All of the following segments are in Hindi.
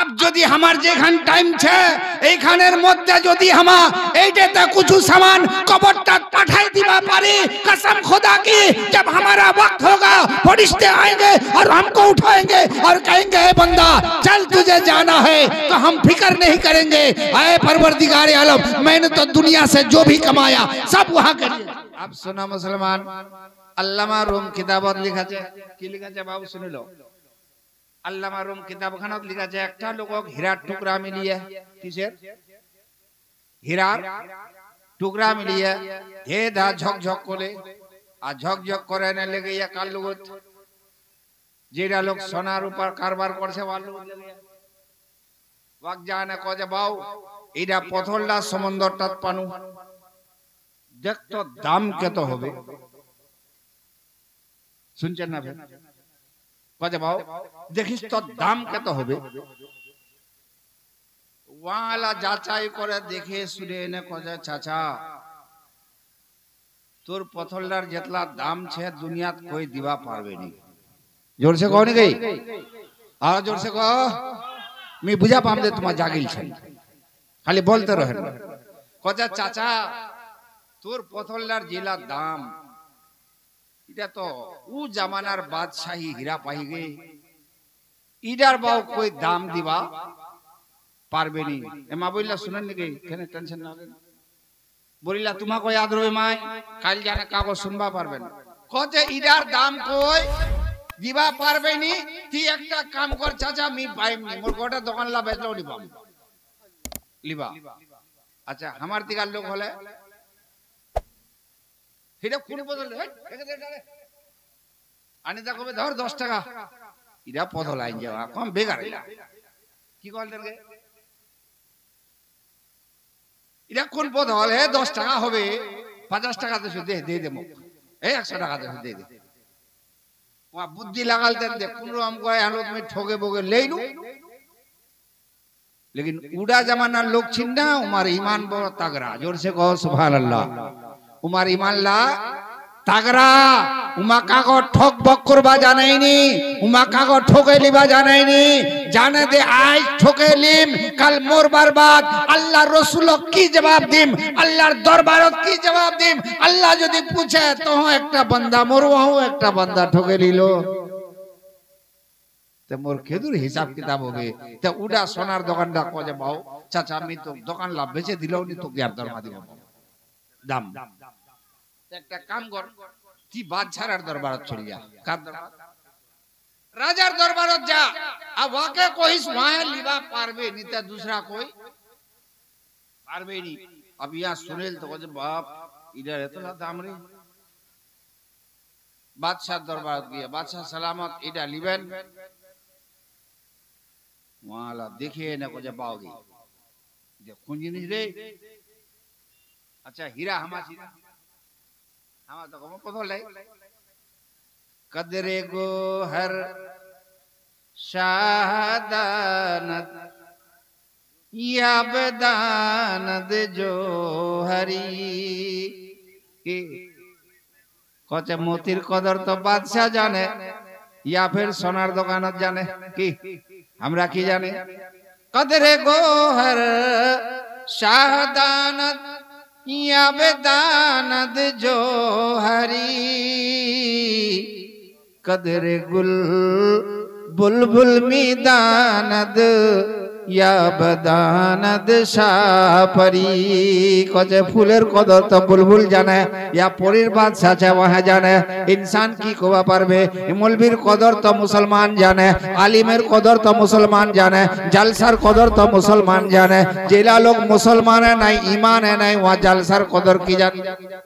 अब यदि हमार जेखान टाइम छे এইখানের মধ্যে যদি হামা এইটাতে কিছু सामान कबरटा पाठाई दिवा पारी कसम खुदा की जब हमारा वक्त होगा फरिश्ते आएंगे और हमको उठाएंगे और कहेंगे हे बंदा चल तुझे जाना है तो हम फिक्र नहीं करेंगे ऐ परवरदिगार आलम मैंने तो दुनिया से जो भी कमाया सब वहां कर दिया। अब सुना मुसलमान अल्लामा रूम किताबत लिखा है কি লিখা আছে বাবু শুনে লো আল্লামা রুম কিতাবখানাত লিখা আছে একটা লোকক হীরার টুকরা মিলিয়ে কিসের হীরার টুকরা মিলিয়ে হে দা ঝকঝক করে আর ঝকঝক করে না লেগে ইয়া কাল লোক যেটা লোক সোনার উপর কারবার করছে ভালো ওয়াক জানে কজে বাউ এটা পথলটা সমুদ্রটা পানু দেখ তো দাম কত হবে শুনছেন না ভাই কজে বাউ দেখিস তো দাম কত হবে ওয়ালা যাচাই করে দেখে শুনে এনে কজে চাচা তোর পথলটার যেতলা দাম ছে দুনিয়াত কই দিবা পারবে নি जोर से कहो नहीं गई और जोर से कहो मैं बुझा पाम दे तुम्हारा जागिल छे खाली बोलते रहे कजा चाचा तोर पथलदार जिला दाम इटा तो उ जमानार बादशाही हीरा पाई गई इडार बाव कोई दाम दिवा पारबे नी एमा बोलला सुनन नहीं गई केने टेंशन ना ले बोलिला तुम्हा को याद रहे माय काल जाने कागो सुनबा पारबे ना कजे इडार दाम कोई দিবা পারবে নি তুই একটা কাম কর চাচা আমি পাইম নি মোর গোটা দোকান লা বেচলো নিবা লিবা আচ্ছা আমার দিকার লোক হলে এটা কোন বদল আনি দা কবে ধর 10 টাকা ইরা পদল আইন যাওয়া কম বেকার কি কল দেন ইরা কোন পদল হে 10 টাকা হবে 50 টাকা দে দে দে মুখ এই 100 টাকা দে দে वहाँ बुद्धि लगालते दे कुनो हमको हालत में ठोके बोगे ले लूं लेकिन उड़ा जमाना लोग छिन्ना उमार ईमान बहुत तगड़ा जोर से कहो सुभान अल्लाह उमार ईमान ला तगड़ा उमा कागो ठोक बक करबा जाने नी उमा कागो ठोके लिबा जाने नी जाने दे आज ठोके लिम कल मोर बर्बाद अल्लाह रसूल की जवाब दिम अल्लाह दरबारत की जवाब दिम अल्लाह यदि पूछे तो एकटा बंदा मरवा हूं एकटा बंदा ठोके लिलो ते मोर केदुर हिसाब किताब होगे ते उडा सोनार दোকানটা কজে বাও চাচা আমি তো দোকান লাভ বেচে দিলাও নি তো ইয়ার দরমা দিব দাম একটা কাম কর তুই বাদশার দরবারত চলে যা কার দরবার রাজার দরবারত যা আর ওকে কইস ওয়া লিবা পারবে নি তা दूसरा कोई পারবে নি अब यहां सुनेल तो कहे बाप इधर है तो दाम रे बादशाह दरबारत गया बादशाह सलामत इधर लिबेन वाला देखिए ना कहे पाओगे जे कोन जिनिस रे अच्छा हीरा हमासी हमारा तो कम पथल लाई कदरे गो हर शाहदानत या बदानत जो हरी के कचे मोतिर कदर तो बादशाह जाने या फिर सोनार दुकानत जाने की हमरा की जाने कदरे गो हर शाहदानत या बेदानद जो हरी कदरे गुल बुलबुल मीदानद या बदानद शापरी कजे फूलेर कदर तो बुलबुल जाने या परीर बादशाह छे वहाँ जाने इंसान की कोबा पारबे मौलवीर कदर तो मुसलमान जाने आलिमेर कदर तो मुसलमान जाने जलसार कदर तो मुसलमान जाने जेला लोग मुसलमान है नहीं ईमान है नहीं वहाँ जलसार कदर की जाने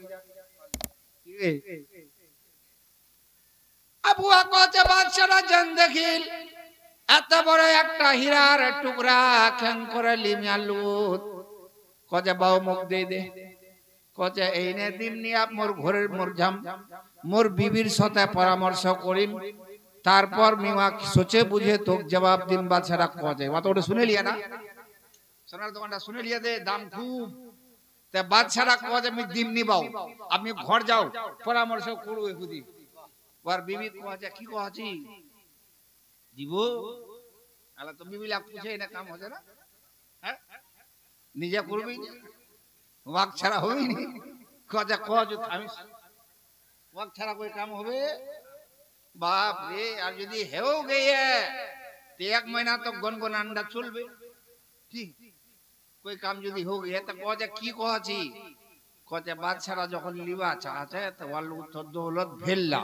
अब वहाँ कहे बादशाह जन देखिल এত বড় একটা হীরার টুকরা খেং করে লিমিয়ালুত কজে বাও মুখ দে দে কজে এইনে দিমনি আপ মোর ঘরের মোরজাম মোর বিবির সাথে পরামর্শ করিম তারপর মিওয়া সোচে বুঝে তোক জবাব দিন বাদশারা কজে ওয়া তো ওটা শুনে লিয়া না সোনার দোকানটা শুনে লিয়া দে দাম খুব তে বাদশারা কজে আমি দিমনি বাও আপনি ঘর যাও পরামর্শ করো এগুদি ওর বিবি কজে কি কহছি দিব আলা তো বিবিলা পুছে না কাম হবে না হ্যাঁ নিজে করবি ওয়াক ছাড়া হবেই না কজা কজ আমি ওয়াক ছাড়া कोई काम হবে बाप रे আর যদি হেও গিয়ে তো এক মহিনা তো গনগন আন্ডা চলবে ঠিক कोई काम যদি हो गया तो কজা কি কহছি কজা বাদশারা যখন লিবা চাচে তো ওয়াল উত্তর দৌলত ভেল্লা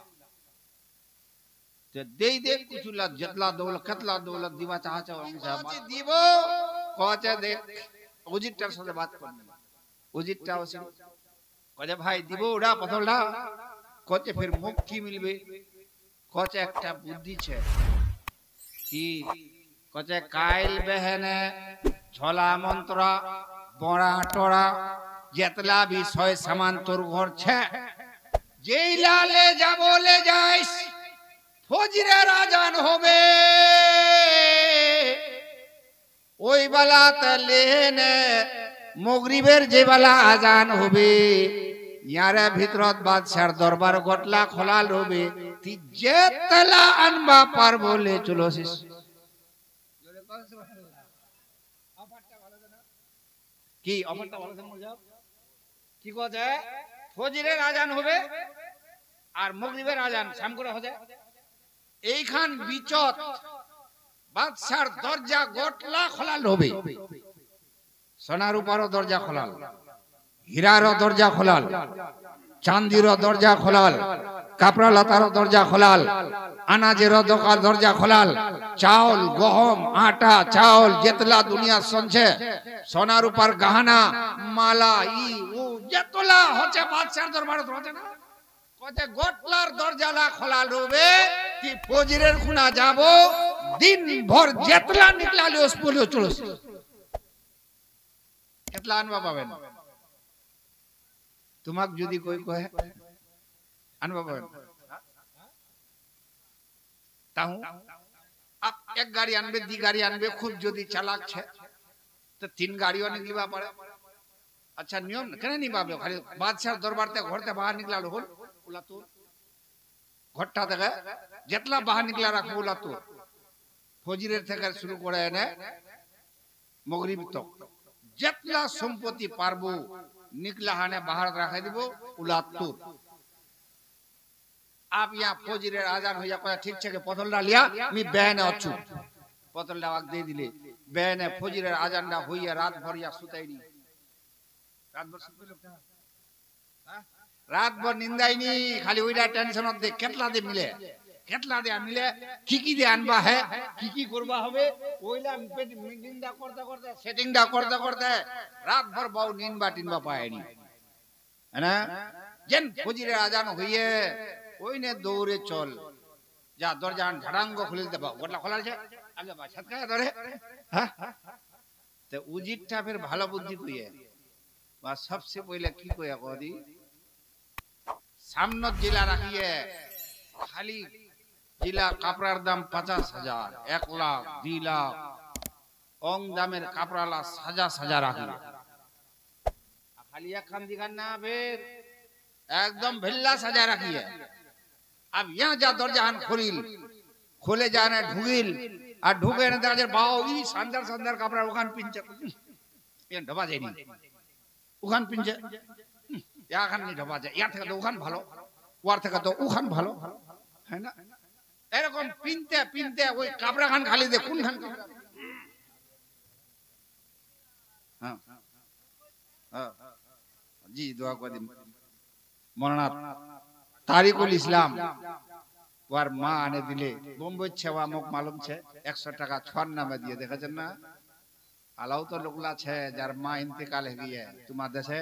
तो दे दे कुछला जतला दौलत कतला दौलत दिवा चाहते हो हमसे दीवो कहे दे उजिटार साथे बात करने उजिटा ओसे कहे भाई दीवो उड़ा पथलडा कहे फिर मुख की मिलबे कहे एकटा बुद्धि छे की कहे काइल बहने झोला मंत्रा बड़ा टोरा जतला भी सय सामान तोर घर छे जेइला ले जाबो ले जाइस ফজরের আজান হবে ওই বেলাতে লেনে মাগরিবের যে বেলা আজান হবে ইয়ারে ভিতরত বাদশার দরবার গটলা খোলাল হবে তি যেতলা আনবা পার বলে চলছিস কি অফারটা ভালো আছে মজা কি কথা ফজরের আজান হবে আর মাগরিবের আজান শাম করে হবে এইখান বিচত বাদশার দরজা গটলা খোলাল হবে সোনার উপরও দরজা খোলাল হীরারও দরজা খোলাল চাঁদিরও দরজা খোলাল কাপড়া লতারও দরজা খোলাল আনাজেরও দরজা খোলাল চাউল গহম আটা চাউল যেতলা দুনিয়া সঞ্চে সোনার উপর গহনা মালা ই ও যেতলা হচ্ছে বাদশার দরবারে হচ্ছে না কতে গটলার দরজালা খোলা রবে কি ফজরের খুনা যাব দিন ভর যেতলা নিকলালে ওস বলে চলস কেতলা আনবা পাবেন তোমাক যদি কই কহে আনবা পাবেন তাহু আপ এক গাড়ি আনবে দি গাড়ি আনবে খুব যদি চালাক ছে তো তিন গাড়িও নিবা পারে আচ্ছা নিয়ম কেন নিবাবে খালি বাদশার দরবারতে ঘরতে বাহির নিকলালো হল ঘরটা থেকে যেতলা বাহির নিকলা রাখবো ওলা তোর ফজরের থেকে শুরু করে এনে মাগরিব তক যেতলা সম্পত্তি পারবো নিকলা হানে বাহির রাখাই দিব ওলা তোর आप यहाँ फौजीरे आजान हो जाए ठीक छे के पथलडा लिया मी बहने अछु पथलडा वाक दे दिले बहने फौजीरे आजानडा होइया रात भर या सुताई नी रात भर सुते लोग रात भर निंदाई नी खाली ओइडा टेंशन दे केतला दे मिले की दे आनबा है की करबा হবে ওইলা নিন্দা করতে করতে সেটিংডা করতে করতে রাত ভর বাউ নিনবা টিনবা পায়নি না যেন ফজরের আজান হইয়ে ওইনে দৌড়ে চল যা দরজা ঝাড়াঙ্গ খুলে দিতে পাও গটলা খোলা আছে আগে বাসাত খায় ধরে হ্যাঁ তো উজিরটা ফের ভালো বুদ্ধি কইয়ে বা সবচেয়ে পয়লা কি কইয়া কদি সামনত জেলা রাখিয়ে খালি জেলা কাপড়ার দাম 50,000 1 লাখ 2 লাখ অং দামের কাপড়ালা সাজা রাখিয়ে খালি একখান দিগান না ফের एकदम भिल्ला सजा रखी है अब यहाँ जा दरजान खोले जाने ढुगिल और ढुके ने दरजे बाओ ई संदर कपड़ा उखान पिंचे ये ढबा जाए नहीं उखान पिंचे या खान नहीं ढबा जाए या थे तो उखान भालो वार थे तो उखान भालो है ना এরকম পিনতে ওই কাপড়া খান খালি দে কোন খান হ্যাঁ হ্যাঁ জি দোয়া করে দিন मौलाना तारिकुल इस्लाम वार माँ आने दिले बम्बई छेवा मुख मालूम छे 100 टाका छर नामे दिए देखा ना आलाउ तो लोगला छे जार माँ इंतकाल हो गई है तुम देशे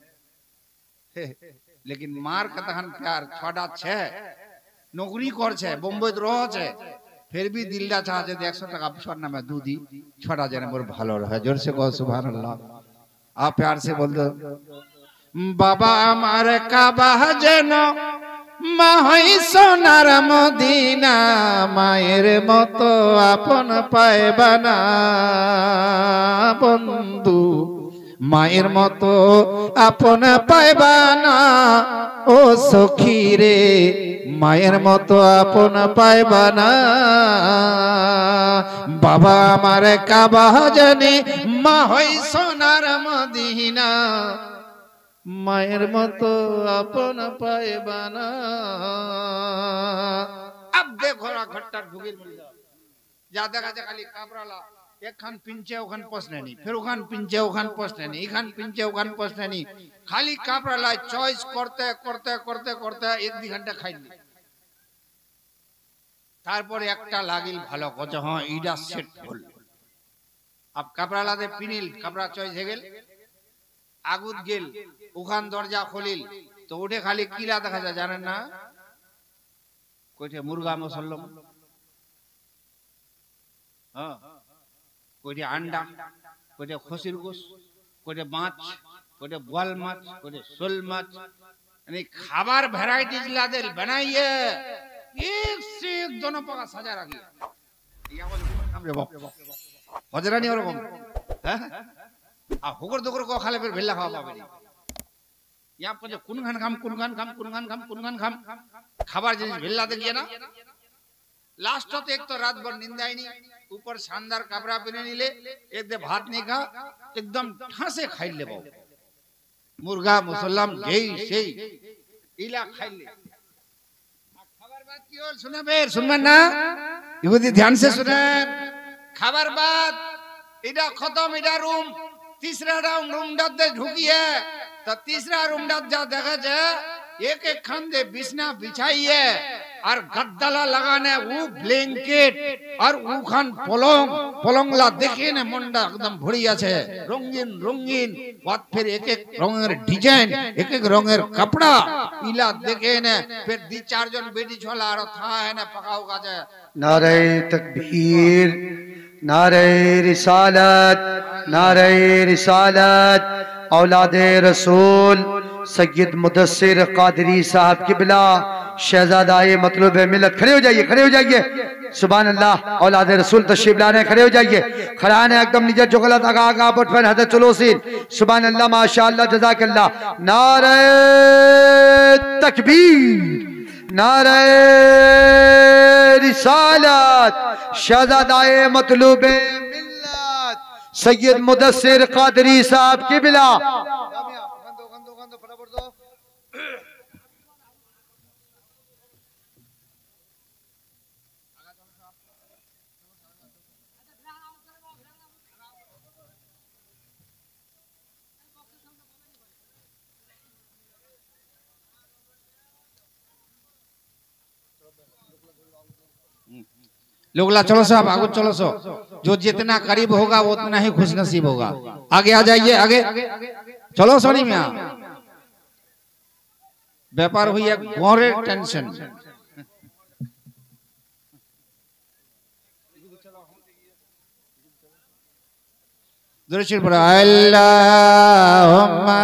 लेकिन मार कतहन प्यार छड़ा छे नौकरी कर छे बम्बई रह छे फिर भी दिलदा चाहे 100 टाका छर नामे दूधी छड़ा जाने मोर भालो रहे जोर से कहो सुभान अल्लाह आप प्यार से बोल दो बाबा আমার কাবা যেন মা হই সোনার মদিনা মায়ের মতো আপন পাইবা না বন্ধু মায়ের মতো আপন পাইবা না ও সখী রে মায়ের মতো আপন পাইবা না বাবা আমার কাবা জানে মা হই সোনার মদিনা মায়ের মতো আপন পায়বানা अब देखो ना घट्टा ढुगिर मिल जाओ जा देखा जा खाली काबराला एक खान पिंचे ओखान पसने नहीं फिर ओखान पिंचे ओखान पसने नहीं इखान पिंचे ओखान पसने नहीं खाली काबराला चॉइस करते करते करते करते एक दो घंटा खाई ली তারপর একটা লাগিল ভালো কত হ্যাঁ ইডা সেট হল अब কাবরালা দে পিনিল কাবরা চয়েস হয়ে গেল আগুত গেল ওখান দরজা খুলিল তো উঠে খালি কিলা দেখা যায় জানেন না কইতে মুরগা মুসল্লম হ্যাঁ কইতে আন্ডা কইতে খসির গোশ কইতে মাছ কইতে বোয়াল মাছ কইতে শোল মাছ মানে খাবার ভ্যারাইটিজ লাদেল বানাইয়ে एक से एक दोनों पका सजा रखी या बोल हमरे बाप हजरा नहीं और कम हैं आ होकर दोकर को खाले फिर भेला खावा पाबे यहां पर कुनगान खाम खाबार जिनिस भेला देखिए ना लास्ट तो एक तो रात भर नींद आई नहीं ऊपर शानदार कपड़ा पहने नहीं ले एक दे भात नहीं खा एकदम ठासे खाई ले बाबू मुर्गा मुसल्लम जय से इला खाई ले सुना बेर सुनबेन ना इबुदी ध्यान से सुनेन खबर बात इडा खत्म इडा रूम तीसरा रूम डे ढुकिए तो तीसरा रूम जा देखा जाए एक एक खांदे बिछना बिछाइए और गद्दाला लगाने वो ब्लैंकेट और वो खान पलंगला देखे ने मुंडा एकदम भड़िया छे रंगीन रंगीन बात फिर एक एक रंगेर डिजाइन एक एक रंगेर कपड़ा इला देखे ने फिर दी चार जन बेटी छोला और था है ने पकाओ का जाए नारे तकबीर नारे रिसालत औलादे रसूल सैयद मुदस्सिर कादरी साहब किबला शहजादाए मतलूब मिल्लत खड़े हो जाइए सुभान अल्लाह औलादे रसूल तशरीफ ला रहे हैं खड़े हो जाइए खड़ा है एकदम निजत जो गलत आगा पट फन हजरत चलो सीन सुभान अल्लाह माशाअल्लाह जज़ाकल्लाह नारे तकबीर नारे रिसालत शहजादाए मतलूब मिल्लत सैयद मुदस्सिर कादरी साहब किबला लोगला चलो सो आप आगे चलो सो जो जितना करीब होगा वो उतना ही खुश नसीब होगा आगे आ जाइए आगे चलो सोनी मियां व्यापार हुई है गोरे टेंशन दुरुशीर पर अल्लाहुम्मा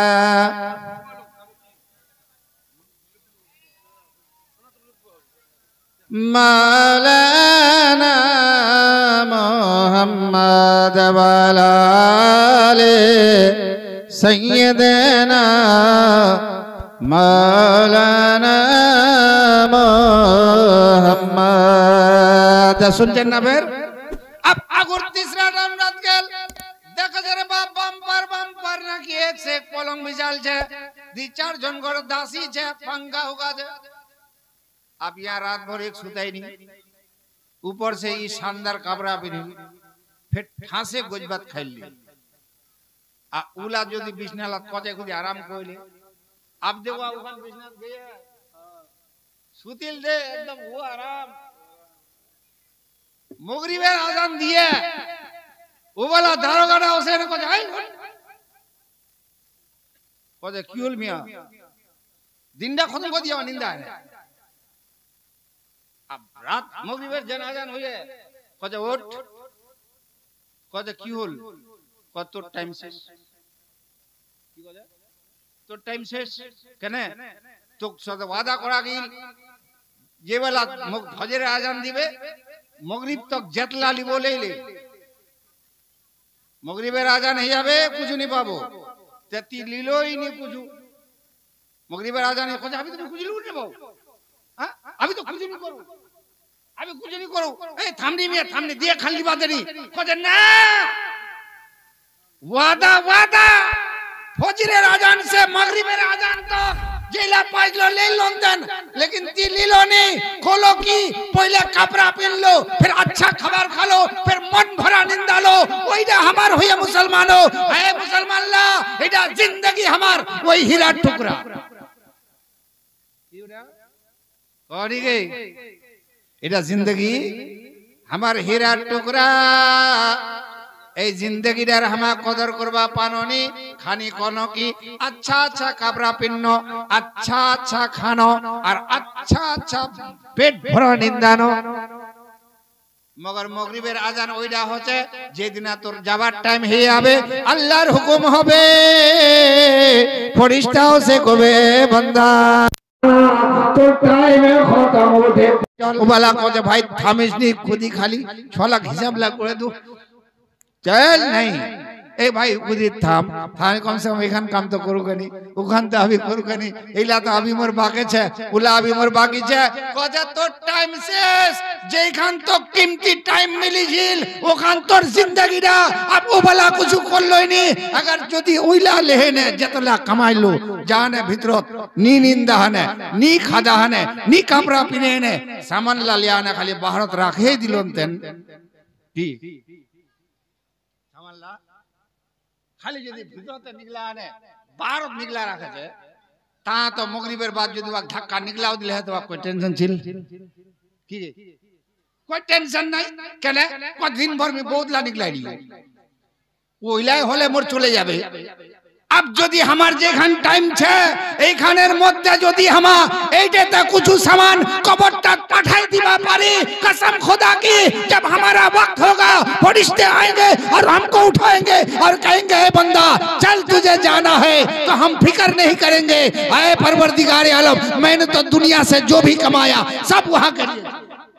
मौलाना मोहम्मद वाले सैयदना मौलाना मोहम्मद सुनছেন না বের अब आगुर तीसरा नाम रात गेल देखो जरे बाप बम्पर ना कि एक से एक पलंग बिछाल छे दी चार जन घर दासी छे पंखा होगा छे अब यहाँ रात भर एक सुताई नहीं ऊपर से ये शानदार कपड़ा पहनी फिर ठासे गोजबात खाई ली आ उला जो दी बिछना लत कजे खुद आराम कोइले अब देखो उखान बिछना गए सुतिल दे एकदम वो आराम मुगरिबेर आजान दिए वो वाला दारोगाड़ा उसे ने कजे आई कजे क्यूल मियां दिनडा खत्म कर दिया निंदा है अब रात मगरिबेर जनाजान हुए कजे उठ कजे की हल कत टाइम शेष की कजे तो टाइम शेष केने तो साथे वादा करा गेल जे बेला फजरे आजान दिबे मगरिब तक जेतला लिबो लेले मगरिबेर आजान हई जाबे कुछ नहीं पाबो तेती लीलोई नहीं कुछ मगरिबेर आजान कजे अभी तो कुछ लूट ने पाओ हां अभी तो कुछ नहीं करो আমি কিছু নি করো এই থামনি মিয়া থামনি দিয়ে খালি বাদেরি কইছে না ওয়াদা ওয়াদা ফজরের আজান से মাগরিবের আজান तक जेला पाइलो ले लंदन लेकिन ती लीलो नहीं खोलो की पहले कपड़ा पहन लो फिर अच्छा खबर खा लो फिर मन भरा निंदा लो ওইটা আমার হইয়া মুসলমানো হে মুসলমানরা এটা जिंदगी আমার ওই হীরা টুকরা করি গে এটা जिंदगी আমার হীরা টুকরা এই জিন্দেগিটার হামা কদর করবা পাননি খানি কোন কি अच्छा अच्छा कपड़ा पिन्नो अच्छा अच्छा खानो और अच्छा अच्छा पेट भरा निंदानो मगर मगरिबेर आजान ওইটা হচ্ছে যেদিন তোর যাবার টাইম হয়ে যাবে আল্লাহর হুকুম হবে ফেরেশতাও সে কবে বান্দা तो टाइम खत्म होते ওবালা কয় ভাই থামিস নি খুদি খালি 6 লাখ হিসাব লাগ করে দু चल नहीं ए भाई खुदी थाम थाने कम से कम एखान काम तो करूगा नहीं उखान तो अभी करूगा नहीं इला तो अभी मोर बाकी छे उला अभी मोर बाकी छे कजे तो टाइम शेष जेखान तो कीमती टाइम मिली झिल ओखान तोर जिंदगीटा अब ओबाला कुछ करलोई नी अगर जदी ओइला लेहेने जतला कमाइलो जाने भितरत नी निंदा हने नी खादा हने नी कपड़ा पिनेने सामान ला लियाने खाली बाहरत राखे दिलोन तेन की खाली যদি ভিতরতে নিগলা আনে বারত নিগলা রাখে যে তা তো মগরিবের বাদ যদি ওয়াক ধাক্কা নিগলাও দিলে তো কোই টেনশন ছিল কি রে कोई टेंशन নাই কেন কদিন ভর মে বহুতলা নিগলাই দিল ওইলাই হলে মোর চলে যাবে अब যদি আমার যেখান টাইম ছে এইখানের মধ্যে যদি হামা এইটাতে কিছু सामान কবরটা পাঠাই দিবা পারি कसम खुदा की जब हमारा वक्त होगा फरिश्ते आएंगे और हमको उठाएंगे और कहेंगे हे बंदा चल तुझे जाना है तो हम फिक्र नहीं करेंगे ऐ परवरदिगार आलम मैंने तो दुनिया से जो भी कमाया सब वहां कर दिया